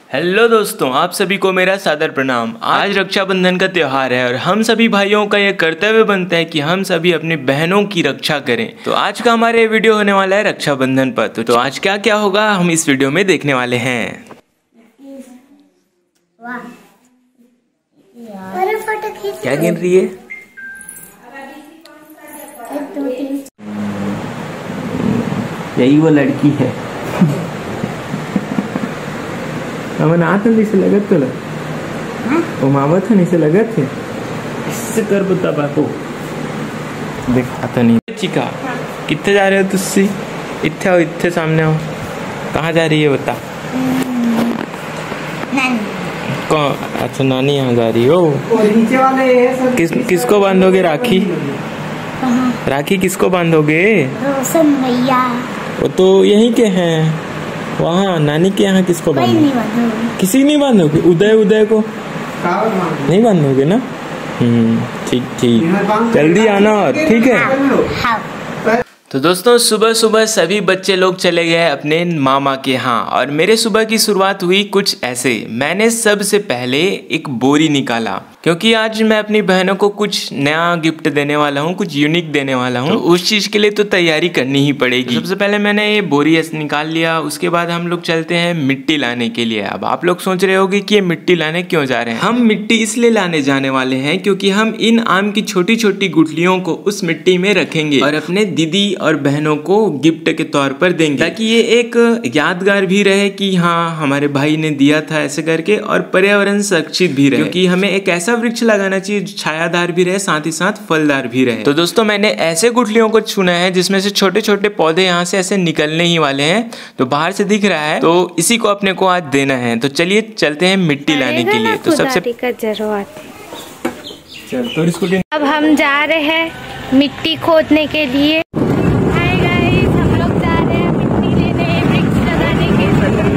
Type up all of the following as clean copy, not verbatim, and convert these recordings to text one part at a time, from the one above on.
Hello दोस्तों, आप सभी को मेरा सादर प्रणाम। आज रक्षाबंधन का त्यौहार है और हम सभी भाइयों का यह कर्तव्य बनता है कि हम सभी अपनी बहनों की रक्षा करें। तो आज का हमारा ये वीडियो होने वाला है रक्षाबंधन पर। तो आज क्या क्या होगा हम इस वीडियो में देखने वाले हैं। क्या गिन रही है? यही वो लड़की है। अमन आत से लगत तो वो मावत है से लगत है इससे कर बता बाको देखा तो नहीं। चिका कितने जा रहे हो तुझसे? इत्थे आओ, इत्थे सामने आओ। कहाँ जा रही है बता? कौन? अच्छा नानी यहाँ जा रही हो। नीचे वाले किसको बांधोगे राखी? राखी किसको बांधोगे? रोशन भैया। वो तो यहीं के हैं। वहाँ नानी के यहाँ किसको बांधोगे? किसी नहीं बांधोगे? उदय को नहीं बांधोगे ना? ठीक जल्दी आना, ठीक है। तो दोस्तों सुबह सुबह सभी बच्चे लोग चले गए अपने मामा के यहाँ और मेरे सुबह की शुरुआत हुई कुछ ऐसे। मैंने सबसे पहले एक बोरी निकाला क्योंकि आज मैं अपनी बहनों को कुछ नया गिफ्ट देने वाला हूँ, कुछ यूनिक देने वाला हूँ। तो उस चीज़ के लिए तो तैयारी करनी ही पड़ेगी। तो सबसे पहले मैंने ये बोरी ऐसे निकाल लिया। उसके बाद हम लोग चलते हैं मिट्टी लाने के लिए। अब आप लोग सोच रहे होगे कि ये मिट्टी लाने क्यों जा रहे हैं। हम मिट्टी इसलिए लाने जाने वाले हैं क्योंकि हम इन आम की छोटी छोटी गुठलियों को उस मिट्टी में रखेंगे और अपने दीदी और बहनों को गिफ्ट के तौर पर देंगे, ताकि ये एक यादगार भी रहे कि हाँ हमारे भाई ने दिया था ऐसे करके, और पर्यावरण सुरक्षित भी रहे क्योंकि हमें एक ऐसा वृक्ष लगाना चाहिए जो छायादार भी रहे, साथ ही साथ फलदार भी रहे। तो दोस्तों मैंने ऐसे गुठलियों को चुना है जिसमें से छोटे छोटे पौधे यहाँ से ऐसे निकलने ही वाले हैं। तो बाहर से दिख रहा है, तो इसी को अपने को आज देना है। तो चलिए चलते हैं मिट्टी लाने के लिए। तो सबसे चल तो इसको अब हम जा रहे हैं मिट्टी खोदने के लिए। हाय गाइस, हम लोग जा रहे हैं मिट्टी लेने, वृक्ष लगाने के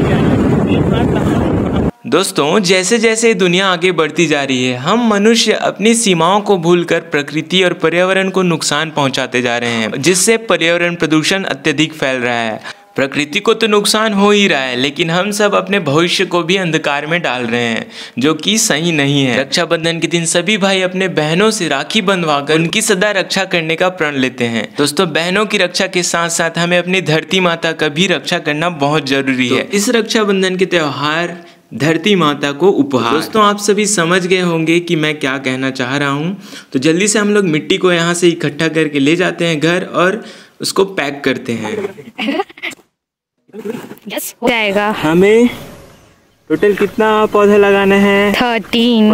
लिए। दोस्तों जैसे जैसे दुनिया आगे बढ़ती जा रही है, हम मनुष्य अपनी सीमाओं को भूलकर प्रकृति और पर्यावरण को नुकसान पहुंचाते जा रहे हैं, जिससे पर्यावरण प्रदूषण अत्यधिक फैल रहा है। प्रकृति को तो नुकसान हो ही रहा है, लेकिन हम सब अपने भविष्य को भी अंधकार में डाल रहे हैं, जो कि सही नहीं है। रक्षाबंधन के दिन सभी भाई अपने बहनों से राखी बंधवाकर उनकी सदा रक्षा करने का प्रण लेते हैं। दोस्तों बहनों की रक्षा के साथ साथ हमें अपनी धरती माता का भी रक्षा करना बहुत जरूरी है। तो इस रक्षाबंधन के त्योहार धरती माता को उपहार। दोस्तों आप सभी समझ गए होंगे कि मैं क्या कहना चाह रहा हूँ। तो जल्दी से हम लोग मिट्टी को यहाँ से इकट्ठा करके ले जाते हैं घर और उसको पैक करते हैं। यस हो जाएगा। हमें टोटल कितना पौधे लगाने हैं? 13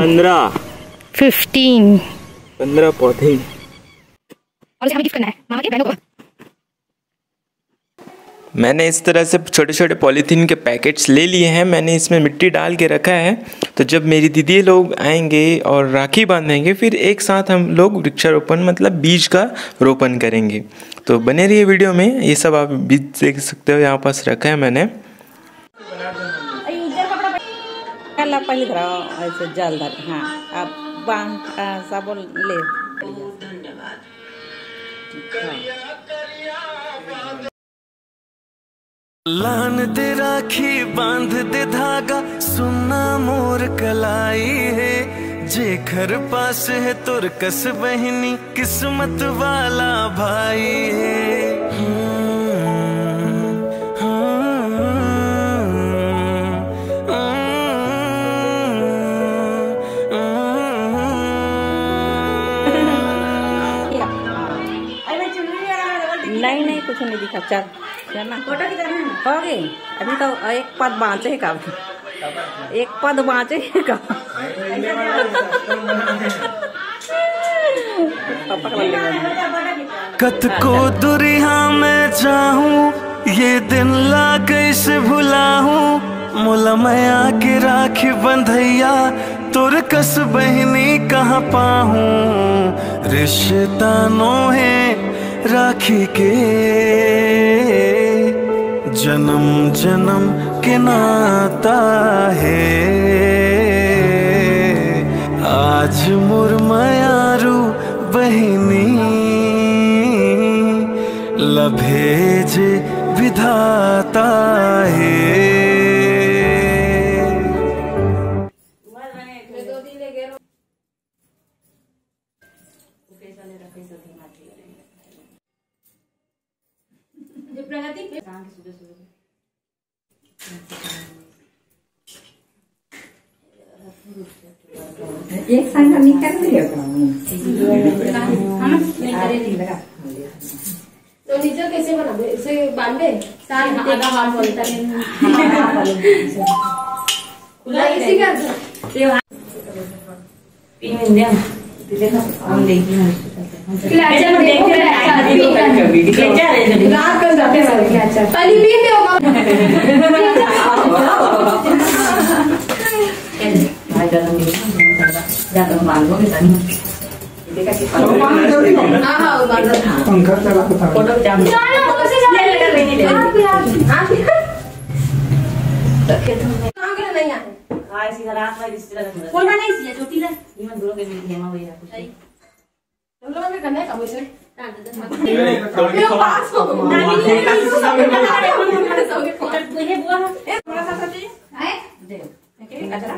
15 15 पौधे। और हमें गिफ्ट करना है मामा के बहनों को। मैंने इस तरह से छोटे छोटे पॉलीथीन के पैकेट्स ले लिए हैं। मैंने इसमें मिट्टी डाल के रखा है। तो जब मेरी दीदी लोग आएंगे और राखी बांधेंगे, फिर एक साथ हम लोग वृक्षारोपण मतलब बीज का रोपण करेंगे। तो बने रहिए वीडियो में। ये सब आप बीज देख सकते हो, यहाँ पास रखा है मैंने। लान दे राखी बांध दे धागा, सुना मोर कलाई है। जे घर पास है तुर कस बहनी, किस्मत वाला भाई है। नहीं कुछ नहीं दिखा। चल फोटो किधर है? हो गई अभी तो एक पद बाँचे का, एक पद बाँचे का। कत को दुरिया में जाऊं, ये दिन ला कैसे भुलाऊं। मोला माया के राखी बंधैया, तुर कस बहनी कहाँ पाऊं। रिश्ता नो है राखी के, जन्म जन्म के नाता है। आज मुरमयारू बहिनी लभेज विधाता है। एक साल का निकल दिया तो नीचे कैसे बना दे इसे बांधे साल आधा हाथ बोलता है खुला इसी का तीन इंडिया देखा हम देखी हम क्लाचा देख रहे हैं रात को जाते हैं क्लाचा पहली भी नहीं होगा भाई जरा जाकर बांधो के तनी देखा कि हां हां बांधो पंखा चला फोटो जाम ले लेकर नहीं ले आप रखे तुम कहां गए नहीं आए आए सीधा रात में रिश्तेदार बोलना नहीं सिया छोटी ले निमन दूर के भी हेमा भैया कुछ तुम लोगों ने करना है कब से मुझे बुआ थोड़ा सा सच्ची है दे कचरा